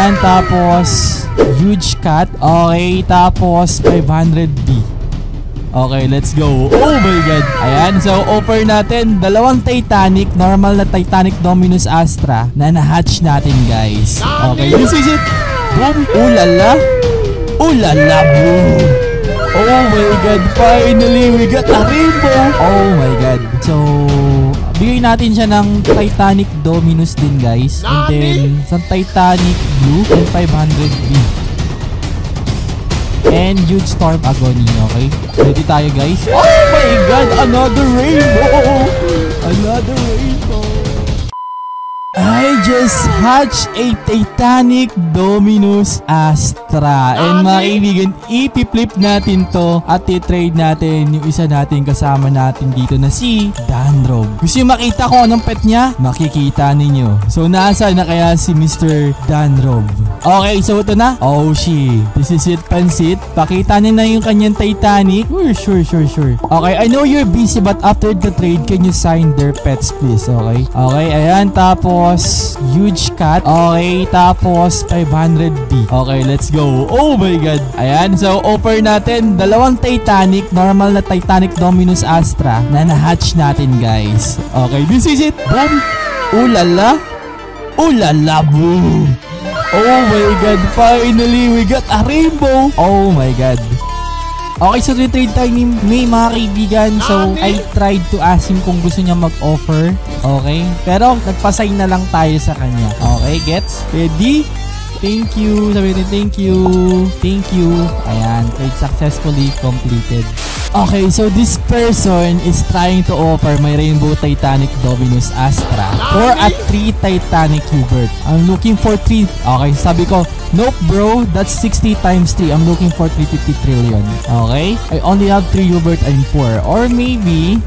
Ayan, tapos huge cat. Okay, tapos 500B. Okay, let's go. Oh my god. Ayan, so offer natin dalawang Titanic, normal na Titanic Dominus Astra na na-hatch natin, guys. Okay, this is it. Boom. Ulala. Ulala, boom. Oh my god, finally we got a rainbow. Oh my god. So, bigay natin siya ng Titanic Dominus din, guys. And then, some Titanic Blue and 500B. And huge Storm Agony, okay? Ready tayo, guys. Oh my god, another rainbow! Another rainbow! I just hatched a Titanic Dominus Astra. And mga kaibigan, ipi-flip natin to at i-trade natin yung isa natin kasama natin dito na si Danrob. Gusto nyo makita kung anong pet niya? Makikita ninyo. So, nasa na kaya si Mr. Danrob? Okay, so ito na. Oh, shit. This is it, Pansit. Pakita niya na yung kanyang Titanic. Sure. Okay, I know you're busy but after the trade, can you sign their pets, please? Okay? Okay, ayan. Tapos, huge cat. Okay, tapos 500B. Okay, let's go. Oh my god. Ayan, so offer natin dalawang Titanic, normal na Titanic Dominus Astra na na-hatch natin, guys. Okay, this is it. Boom. Ulala. Ulala, boom. Oh my god, finally we got a rainbow. Oh my god. Okay, so retrade tayo ni May, mga kaibigan. So, I tried to ask him kung gusto niya mag-offer. Okay? Pero, nagpasign na lang tayo sa kanya. Okay, gets? Ready? Thank you. Sabi natin, thank you. Thank you. Ayan, trade successfully completed. Okay, so this person is trying to offer my Rainbow Titanic Dominus Astra for a 3 Titanic Hubert. I'm looking for 3. Okay, sabi ko, nope bro, that's 60 times 3. I'm looking for 350 trillion. Okay, I only have 3 Hubert and 4. Or maybe,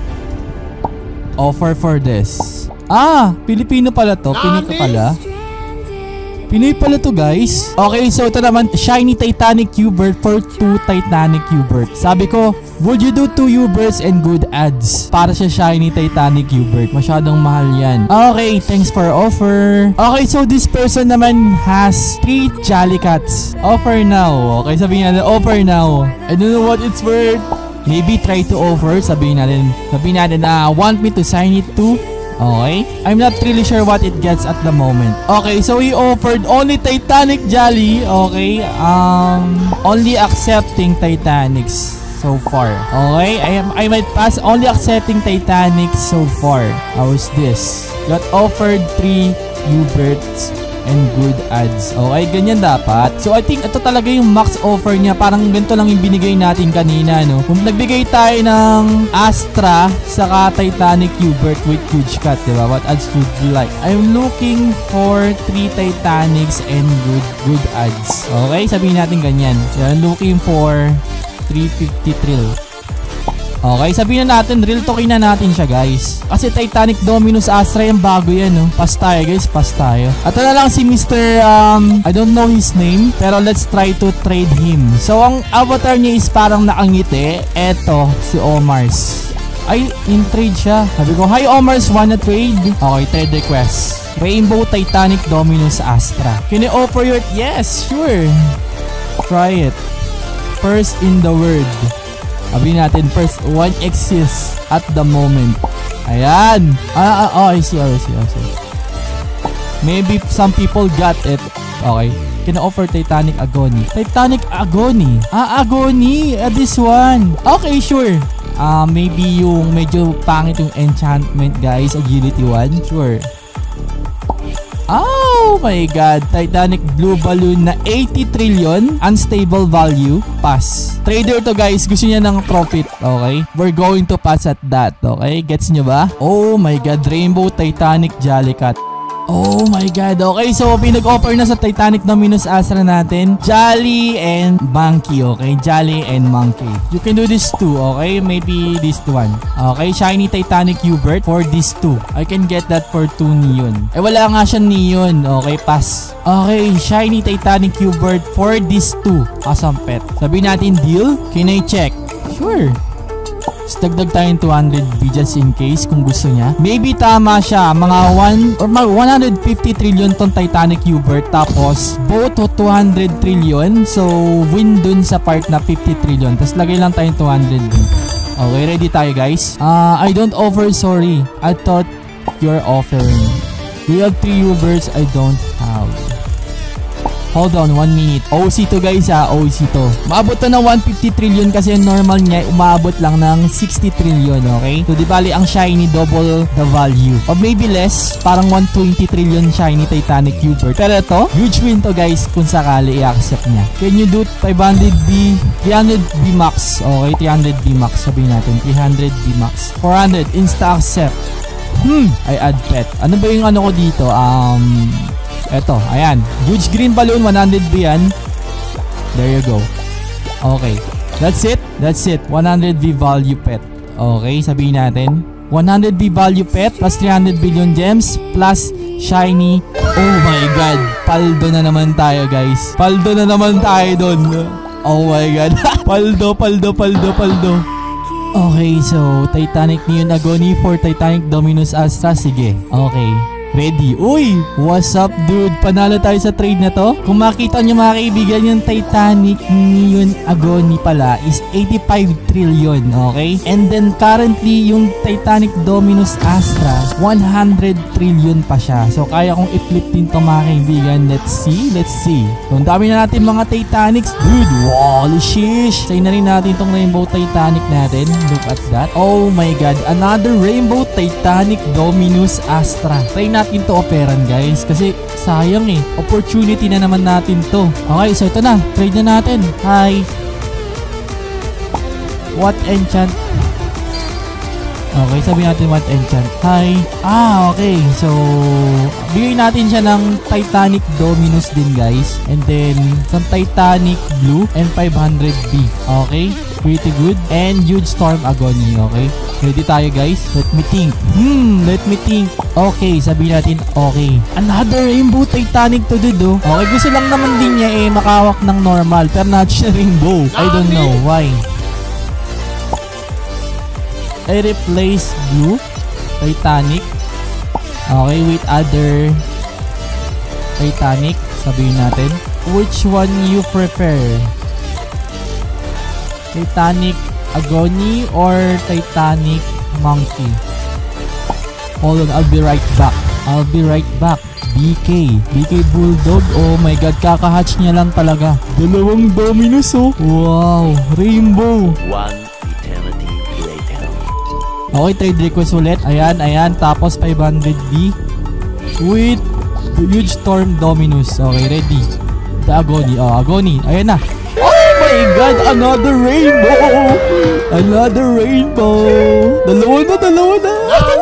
offer for this. Ah, Pilipino pala to. Pinoy ka pala. Pinoy pala to, guys. Okay, so ito naman, shiny Titanic Hubert for 2 Titanic Hubert. Sabi ko, would you do 2 Huberts and good ads para sa shiny Titanic Hubert? Masyadong mahal yan. Okay, thanks for offer. Okay, so this person naman has 3 Jollycats. Offer now. Okay, sabihin natin, offer now. I don't know what it's worth. Maybe try to offer. Sabihin natin, want me to sign it too? Okay, I'm not really sure what it gets at the moment. Okay, so he offered only Titanic Jolly. Okay, only accepting Titanics so far. Okay, I might pass, only accepting Titanics so far. How's this? Got offered 3 Huberts and good ads. Okay, ganyan dapat. So I think ito talaga yung max offer niya. Parang ganito lang yung binigay natin kanina, no? Kung nagbigay tayo ng Astra saka Titanic Hubert with huge cat, diba? What ads would you like? I'm looking for 3 Titanics and good ads. Okay, sabihin natin ganyan. So, I'm looking for 350 trill. Okay, sabihin na natin, real talking na natin siya, guys. Kasi Titanic Dominus Astra yung bago yan, no? Pass tayo, guys, pass tayo. At na lang si Mr. I don't know his name, pero let's try to trade him. So, ang avatar niya is parang nakangiti. Eto, si Omars. Ay, in trade siya. Sabi ko, hi Omars, wanna trade? Okay, trade request. Rainbow Titanic Dominus Astra. Can you offer your... Yes, sure. Try it. First in the world. Sabi natin, first one exists at the moment. Ayan. I see. Maybe some people got it. Okay. Can I offer Titanic Agony? Titanic Agony. Agony. This one. Okay, sure. Maybe yung medyo pangit yung enchantment, guys. Agility 1. Sure. Oh my god, Titanic Blue Balloon na 80 trillion, unstable value, pass. Trader to, guys, gusto niya ng profit, okay? We're going to pass at that, okay? Gets nyo ba? Oh my god, Rainbow Titanic Jollycat. Oh my god, okay, so pinag-offer na sa Titanic Dominus Astra natin, Jolly and Monkey, okay? Jolly and Monkey. You can do this too, okay? Maybe this one. Okay, shiny Titanic Hubert for this 2. I can get that for 2 neon. Eh, wala nga siya neon, okay? Pass. Okay, shiny Titanic Hubert for this 2. Awesome pet. Sabihin natin deal. Can I check? Sure. So, dagdag tayong 200B just in case kung gusto niya. Maybe tama siya. Mga 150 trillion tong Titanic Hubert. Tapos, boat to 200 trillion. So, win dun sa part na 50 trillion. Tapos, lagay lang tayong 200B. Okay, ready tayo guys. I don't offer, sorry. I thought you're offering. We have 3 Huberts I don't have. Hold on, 1 minute. OC to guys OC to. Maabot to ng 150 trillion kasi yung normal niya umaabot lang ng 60 trillion, okay? So di bali ang shiny double the value. Or maybe less, parang 120 trillion shiny Titanic Hubert. Pero ito, huge win to guys kung sakali i-accept niya. Can you do 500B, 300B max? Okay, 300B max. Sabihin natin, 300B max. 400, insta accept. I add pet. Ano ba yung ano ko dito? Eto, ayan. Huge green balloon, 100B yan. There you go. Okay. That's it. That's it. 100B value pet. Okay, sabihin natin. 100B value pet plus 300 billion gems plus shiny. Oh my god. Paldo na naman tayo, guys. Paldo na naman tayo dun. Oh my god. Paldo. Okay, so Titanic Neon Agony for Titanic Dominus Astra. Sige. Okay. Ready. Uy! What's up, dude? Panalo tayo sa trade na to. Kung makita nyo mga kaibigan, yung Titanic Neon Agony pala is 85 trillion, okay? And then currently, yung Titanic Dominus Astra, 100 trillion pa siya. So, kaya kong i-flip din to mga kaibigan. Let's see. So, ang dami na natin mga Titanics. Dude, holy shish! Say na rin natin tong Rainbow Titanic natin. Look at that. Oh my god. Another Rainbow Titanic Dominus Astra. Try natin to operan guys kasi sayang opportunity na naman natin to. Okay, so ito na, trade na natin. Hi, what enchant? Okay, sabihin natin what enchant. Hi. Okay, so bigyan natin siya ng Titanic Dominus din guys, and then some Titanic Blue and 500B. Okay, pretty good. And huge Storm Agony. Okay, ready tayo guys. Let me think. Okay, sabihin natin okay. Another Rainbow Titanic to dude. Okay, gusto lang naman din niya makawak ng normal pero not siya rainbow. I don't know why. I replace Blue Titanic. Okay, with other Titanic. Sabihin natin. Which one you prefer? Titanic Agony or Titanic Monkey? Hold on, I'll be right back. BK Bulldog. Oh my god, kakahatch niya lang talaga. Dalawang Dominus Wow, Rainbow. One eternity later. Okay, trade request ulit. Ayan. Tapos 500B with the huge Storm Dominus. Okay, ready. The Agony. Agony. Ayan na. Oh my god, another rainbow. Dalawa na.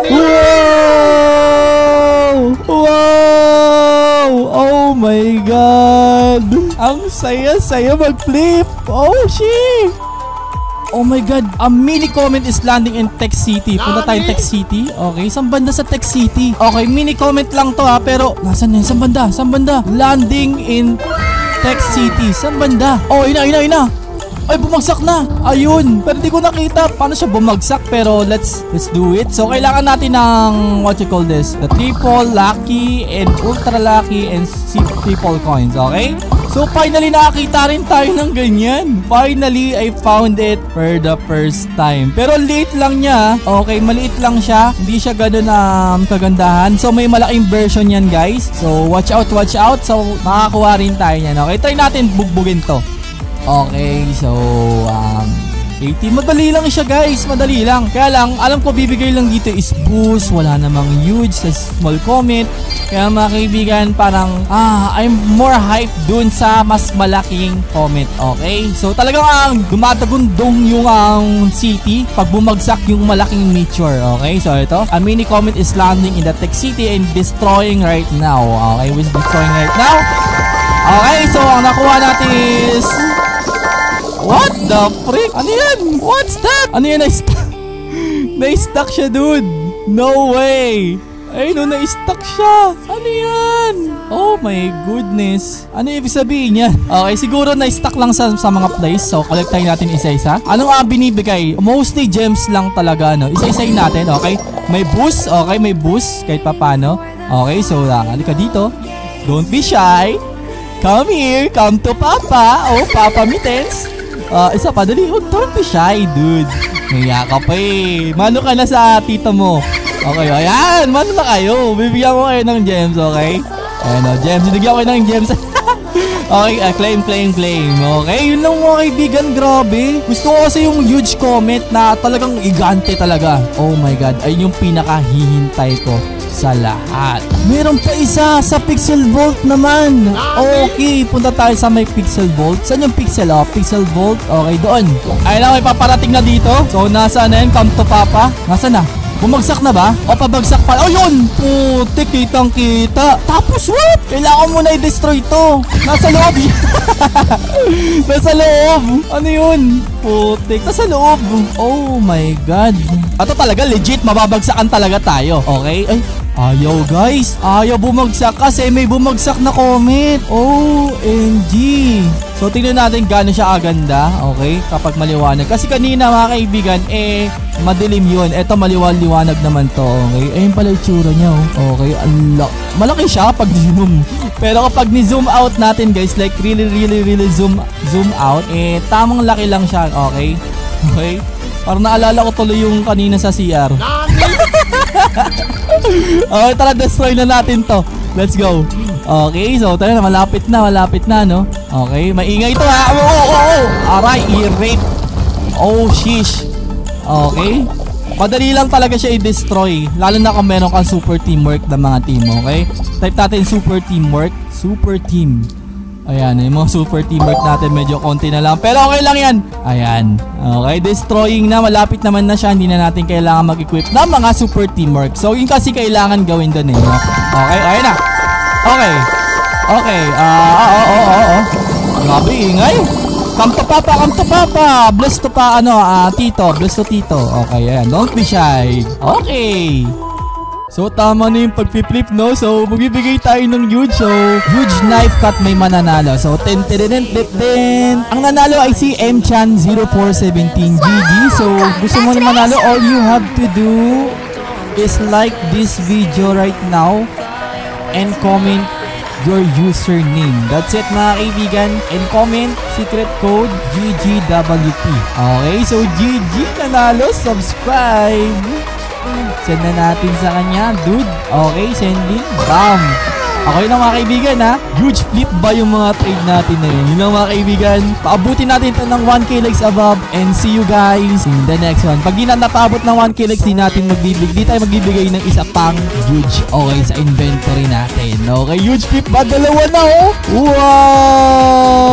Wow! Oh my god. Ang saya mag-flip. Oh shit. Oh my god, a mini comment is landing in Tech City. Punta tayo Tech City. Okay, saan banda sa Tech City? Okay, mini comment lang to pero nasaan yan? Saan banda? Landing in Tech City. Saan banda? Oh, ina. Ay, bumagsak na. Ayun. Pero di ko nakita paano siya bumagsak. Pero let's do it. So, kailangan natin ng what you call this? The triple lucky and ultra lucky and triple coins. Okay? So, finally nakakita rin tayo ng ganyan. Finally, I found it for the first time. Pero late lang niya. Okay, maliit lang siya. Hindi siya gano'n kagandahan. So, may malaking version yan, guys. So, watch out. So, makakuha rin tayo yan. Okay, try natin bugbugin to. Okay, so 80. Madali lang siya guys, madali lang. Kaya lang, alam ko bibigay lang dito is boost. Wala namang huge sa small comment. Kaya mga kaibigan, parang I'm more hyped dun sa mas malaking comment. Okay, so talagang dumatagundong yung city pag bumagsak yung malaking meteor. Okay, so ito, a mini comet is landing in the Tech City and destroying right now. Okay, was destroying right now. Okay, so ang nakuha natin is what the frick? Ano yan? What's that? Ano yan? Na-stuck siya, dude. No way. Ay, no, na-stuck siya. Ano yan? Oh my goodness. Ano ibig sabihin niya? Okay, siguro na-stuck lang sa mga place. So, collect tayo natin isa-isa. Anong binibigay? Mostly gems lang talaga, no? Isa-isayin natin, okay? May boost, okay? May boost, kahit papano. Okay, so, halika dito. Don't be shy. Come here. Come to Papa. Oh, Papa Mittens. Isa pa, dali. Oh, don't be shy, dude. Ngaya ka pa eh. Mano ka na sa tita mo. Okay, ayan. Mano na kayo. Bibigyan ko kayo ng gems, okay? Ayan o, gems. Binigyan ko kayo ng gems. Okay, claim. Okay, yun lang mga kaibigan. Grabe. Gusto ko kasi yung huge comet na talagang igante talaga. Oh my God. Ayun yung pinakahihintay ko sa lahat. Meron pa isa sa Pixel Vault naman. Okay, punta tayo sa may Pixel Vault. Saan yung Pixel? Oh, Pixel Vault. Okay, doon. Ayun lang, may paparating na dito. So, nasaan na yun? Come to Papa. Nasaan na? Bumagsak na ba? O pabagsak pa? Oh yun! Putik, kitang kita. Tapos what? Kailangan mo na i-destroy to. Nasa loob. Nasa loob. Ano yun? Putik. Nasa loob. Oh my God. Ito talaga legit. Mababagsakan talaga tayo. Okay? Ay. Ayaw guys. Ayaw bumagsak kasi may bumagsak na comet. OMG. So tingnan natin gaano siya aganda. Okay? Kapag maliwanag. Kasi kanina mga kaibigan madilim yun. Eto maliwanag naman to. Okay? Ayun pala itsura niya. Okay? Malaki siya pag zoom. Pero kapag ni-zoom out natin guys, like really zoom out, tamang laki lang siya. Okay? Okay? Parang naalala ko tuloy yung kanina sa CR. Okay, tara, destroy na natin to. Let's go. Okay, so tara na, malapit na, no? Okay, maingay ito ha. Aray, i-rape. Oh, sheesh. Okay. Madali lang talaga siya i-destroy. Lalo na kung meron kang super teamwork ng mga team, okay? Type natin super teamwork. Super team. Ayan, yung mga super teamwork natin medyo konti na lang. Pero okay lang yan. Ayan. Okay, destroying na. Malapit naman na siya. Hindi na natin kailangan mag-equip ng mga super teamwork. So, yun kasi kailangan gawin doon eh. Okay, ayan na. Okay. Okay. Grabe, ingay. Come to Papa. Bless to pa, Tito. Bless to Tito. Okay, ayan. Don't be shy. Okay. So, tama na yung pag-flip, no? So, magbibigay tayo ng huge. So, huge knife cut may mananalo. So, ten. Ang nanalo ay si mchan0417gg. So, gusto mo na manalo, all you have to do is like this video right now and comment your username. That's it mga kaibigan. And comment secret code GGWP. Okay, so GG nanalo. Subscribe. Send na natin sa kanya, dude. Okay, sending. Bam! Okay na mga kaibigan ha. Huge flip ba yung mga trade natin na yun? Yun lang mga kaibigan. Paabutin natin ito ng 1k likes above. And see you guys in the next one. Pag di na napaabot ng 1k likes, di tayo magbibigay ng isa pang huge. Okay, sa inventory natin. Okay, huge flip ba? Dalawa na oh! Wow!